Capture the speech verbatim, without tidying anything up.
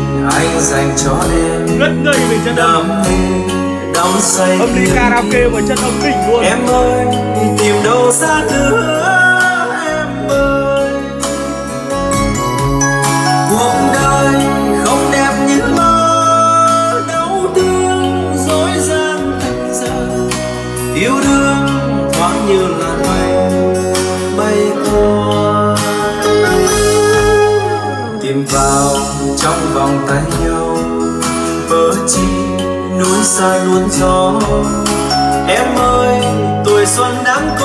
anh dành cho em ngất ngây về chân âm, đam mê đắm say âm lý karaoke và chân âm đỉnh luôn. Em ơi tìm đâu xa nữa em ơi, cuộc đời không đẹp như mơ, đau thương dối gian thành giờ, yêu đương thoáng như làn mây bay qua, tìm vào trong vòng tay nhau vỡ chi núi xa luôn gió. Em ơi tuổi xuân đang